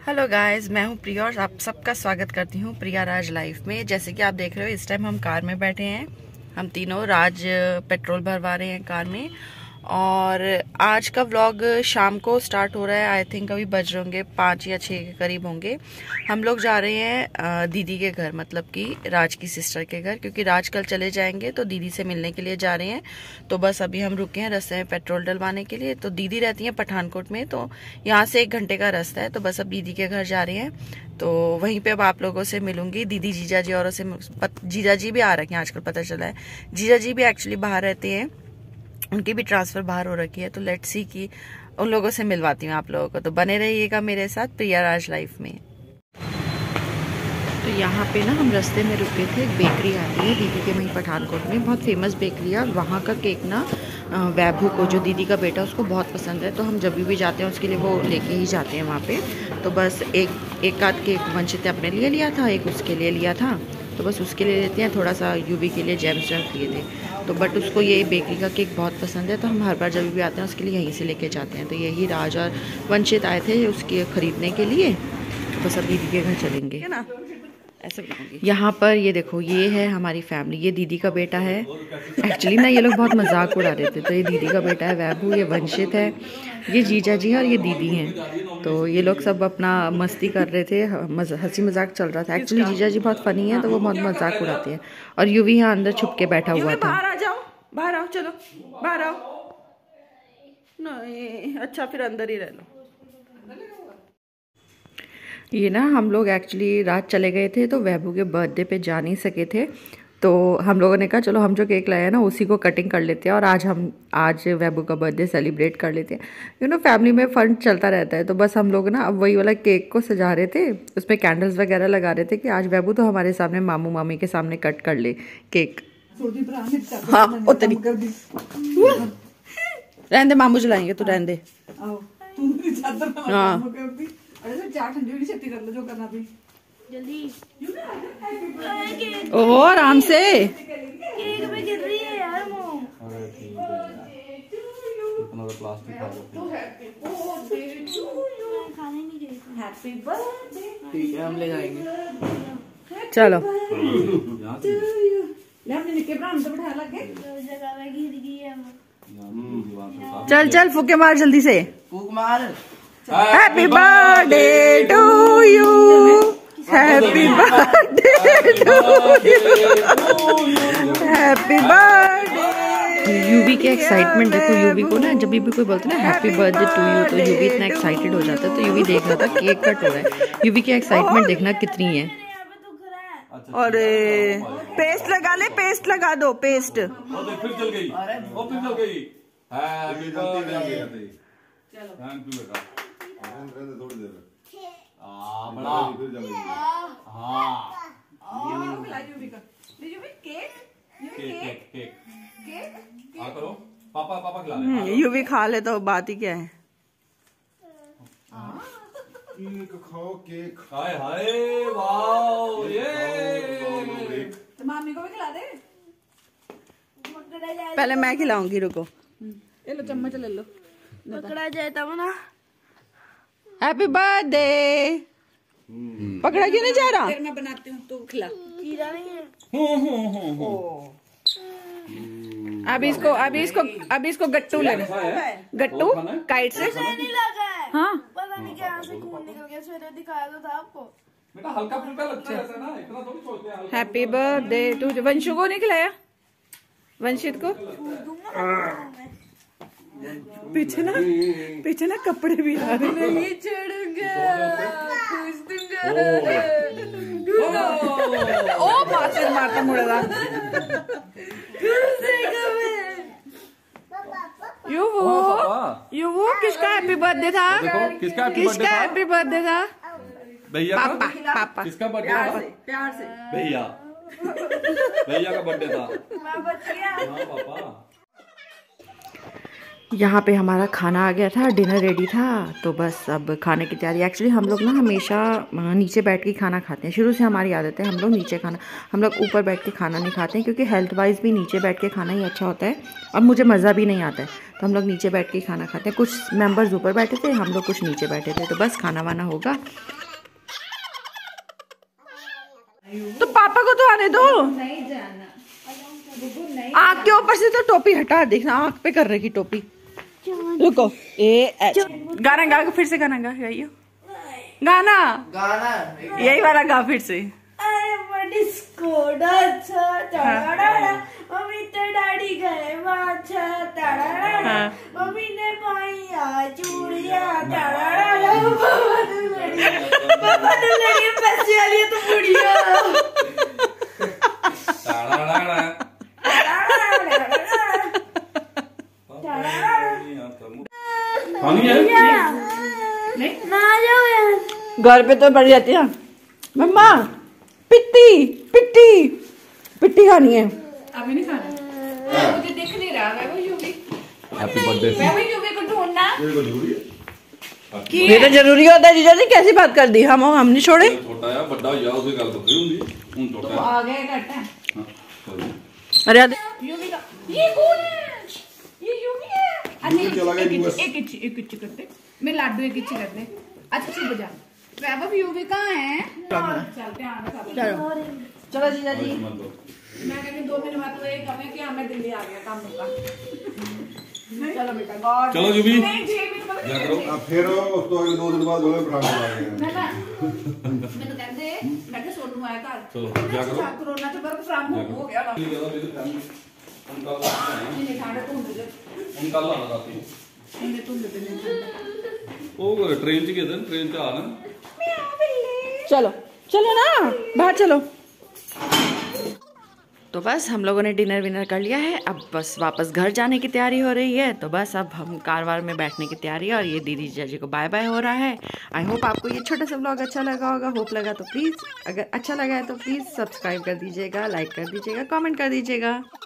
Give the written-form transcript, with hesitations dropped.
Hello guys, मैं हूं प्रिया और आप सबका स्वागत करती हूं प्रिया राज लाइफ में। जैसे कि आप देख रहे हो इस टाइम हम कार में बैठे हैं। हम तीनों राज पेट्रोल भरवा रहे हैं कार में। और आज का व्लॉग शाम को स्टार्ट हो रहा है। आई थिंक अभी बज रहे होंगे 5 या 6 के करीब होंगे। हम लोग जा रहे हैं दीदी के घर, मतलब कि राज की सिस्टर के घर, क्योंकि राज कल चले जाएंगे तो दीदी से मिलने के लिए जा रहे हैं। तो बस अभी हम रुके हैं रास्ते में पेट्रोल डलवाने के लिए। तो दीदी रहती है पठानकोट में, तो यहाँ से 1 घंटे का रास्ता है। तो बस अब दीदी के घर जा रहे हैं, तो वहीं पे अब आप लोगों से मिलूंगी। दीदी जीजा जी और जीजा जी भी आ रखे हैं, आजकल पता चला है। जीजा जी भी एक्चुअली बाहर रहते हैं, उनकी भी ट्रांसफर बाहर हो रखी है। तो लेट्स सी कि उन लोगों से मिलवाती हूँ आप लोगों को। तो बने रहिएगा मेरे साथ प्रिया राज लाइफ में। तो यहाँ पे ना हम रास्ते में रुके थे। एक बेकरी आती है दीदी के वहीं पठानकोट में, बहुत फेमस बेकरी है। वहाँ का केक ना वैभू को, जो दीदी का बेटा, उसको बहुत पसंद है। तो हम जब भी जाते हैं उसके लिए वो लेके ही जाते हैं वहाँ पे। तो बस एक आध केक वंशित ने अपने लिए लिया था, एक उसके लिए लिया था। तो बस उसके लिए लेते हैं, थोड़ा सा यूवी के लिए जैम्स लिए थे। तो बट उसको ये बेकरी का केक बहुत पसंद है, तो हम हर बार जब भी आते हैं उसके लिए यहीं से लेके जाते हैं। तो यही राज और वंशित आए थे उसके ख़रीदने के लिए। तो बस अब दीदी के घर चलेंगे ना, ऐसे बनाऊंगी। यहाँ पर ये देखो, ये है हमारी फैमिली। ये दीदी का बेटा है। एक्चुअली ना ये लोग बहुत मजाक उड़ा रहे थे। तो ये दीदी का बेटा है वैभू, ये वंशित है, ये जीजा जी है और ये दीदी हैं। तो ये लोग सब अपना मस्ती कर रहे थे, हंसी मजाक चल रहा था। एक्चुअली जीजा जी बहुत फनी है, तो वो बहुत मजाक उड़ाते हैं। और यूवी यहाँ अंदर छुप के बैठा हुआ था। बाहर आ जाओ, बाहर आओ, चलो बाहर आओ। नहीं अच्छा, फिर अंदर ही रह लो। ये ना हम लोग एक्चुअली रात चले गए थे, तो वैभू के बर्थडे पे जा नहीं सके थे। तो हम लोगों ने कहा चलो हम जो केक लाए हैं ना उसी को कटिंग कर लेते हैं और आज वैभू का बर्थडे सेलिब्रेट कर लेते हैं। फैमिली में फन चलता रहता है। तो बस हम लोग ना अब वही वाला केक को सजा रहे थे, उसमें कैंडल्स वगैरह लगा रहे थे कि आज वैभू तो हमारे सामने, मामू मामी के सामने कट कर ले केक। हाँ उतनी रहने दे, मामू जलाएंगे, तू रहने दे। हाँ ओहो आराम से। केक में गिर रही है यार ठीक है, हम ले जाएंगे। चलो चल चल फूके मार जल्दी से, फूक मार। Happy birthday to you, happy birthday to you, happy birthday. Yuvi के एक्साइटमेंट देखो। यूवी को ना जब भी कोई बोलते ना हैप्पी बर्थडे टू यू, तो यूवी इतना एक्साइटेड हो जाता है। तो यूवी देख रहा था केक कट हो रहा है। यूवी की एक्साइटमेंट देखना कितनी है। और पेस्ट लगा ले, पेस्ट लगा दो, पेस्ट। फिर चल गई, वो फिर चल गई। हैप्पी बर्थडे, थैंक यू बेटा। थोड़ी देर बड़ा हाँ केक करो। पापा खिला रहे हैं। यूवी खा ले तो बात ही क्या है। केक खाओ, केक। हाय हाय वाओ, ये तो मामी को भी खिला दे। पहले मैं खिलाऊंगी, रुको। ले लो चम्मच, ले लो। पकड़ा जाए तब ना। Happy birthday. पकड़ा क्यों नहीं जा रहा? फिर मैं बनाती हूँ, तू खिला। कीड़ा नहीं है। अभी इसको गट्टू लगा, गट्टू काइट से नहीं लगा है। हाँ पता नहीं क्या से खून निकल गया। सवेरे दिखाया तो था आपको। बेटा हल्का फुल्का लगता है ना, इतना थोड़ी सोचते हैं। Happy birthday to. वंशु को नहीं खिलाया? वंशित को पीछे ना कपड़े भी आ रहे हैं। नहीं छोड़ूंगा। ओ मारते मारता मुड़ेगा। यू वो किसका हैप्पी बर्थडे था? किसका हैप्पी बर्थडे था? भैया पापा पापा किसका बर्थडे था? प्यार से भैया का बर्थडे था। मैं बच गया। हाँ पापा। यहाँ पे हमारा खाना आ गया था, डिनर रेडी था। तो बस अब खाने की तैयारी। एक्चुअली हम लोग ना हमेशा नीचे बैठ के खाना खाते हैं, शुरू से हमारी आदत है। हम लोग नीचे खाना, हम लोग ऊपर बैठ के खाना नहीं खाते हैं, क्योंकि हेल्थ वाइज भी नीचे बैठ के खाना ही अच्छा होता है और मुझे मज़ा भी नहीं आता है। तो हम लोग नीचे बैठ के खाना खाते हैं। कुछ मेंबर्स ऊपर बैठे थे, हम लोग कुछ नीचे बैठे थे। तो बस खाना वाना होगा। तो पापा को तो आने दो। नहीं जाना, आँख के ऊपर से तो टोपी हटा, देखना आँख पे कर रही टोपी। रुको, गाना गा, फिर से गाना गा, गाइयो गाना, यही वाला गा फिर से। मम्मी तो डैडी गए माछा, मम्मी ने पाइया चूड़िया, पापा ने लगे पैसे वाली तो बुढ़िया। घर पे तो बढ़ जाती है मम्मा। पिट्टी पिट्टी पिट्टी खानी है। अभी नहीं खाना, मुझे दिख नहीं रहा। मैं वो यूवी, हैप्पी बर्थडे। मैं वो यूवी को ढूंढना। ये तो जरूरी होता है जीजा जी, कैसी बात कर दी। हम नहीं छोड़े। छोटा है बड़ा या उसे गल तो हुंदी हुन छोटा है। आ गए घट है। अरे यूवी का ये कौन है? ये यूवी है। अच्छा एक इच करते, मैं लाडू एक इच करते। अच्छी बजा। वैभव यूवी कहाँ है? चलते हैं, चलो जीजा जी। मैं कहती 2 मिनट बाद तो ये कहें कि हमें दिल्ली आ गया काम का। चलो बेटा, गॉड चलो यूवी नहीं जी भी तो क्या करो अब फिर उस तो 2 दिन बाद बोले पराठे आ गए। ना मैं तो कहते मैं के सोनू आया घर। चलो क्या करो, कोरोना से वर्क फ्रॉम होम हो गया ना। नहीं खाना तो उनका ला राती इन्हें तुम देते नहीं। वो ट्रेन च गए, ट्रेन च आना। चलो चलो ना, बाहर चलो। तो बस हम लोगों ने डिनर विनर कर लिया है। अब बस वापस घर जाने की तैयारी हो रही है। तो बस अब हम कार वार में बैठने की तैयारी है। और ये दीदी जीजाजी को बाय बाय हो रहा है। आई होप आपको ये छोटा सा व्लॉग अच्छा लगा होगा। होप लगा तो प्लीज़, अगर अच्छा लगा है तो प्लीज़ सब्सक्राइब कर दीजिएगा, लाइक कर दीजिएगा, कमेंट कर दीजिएगा।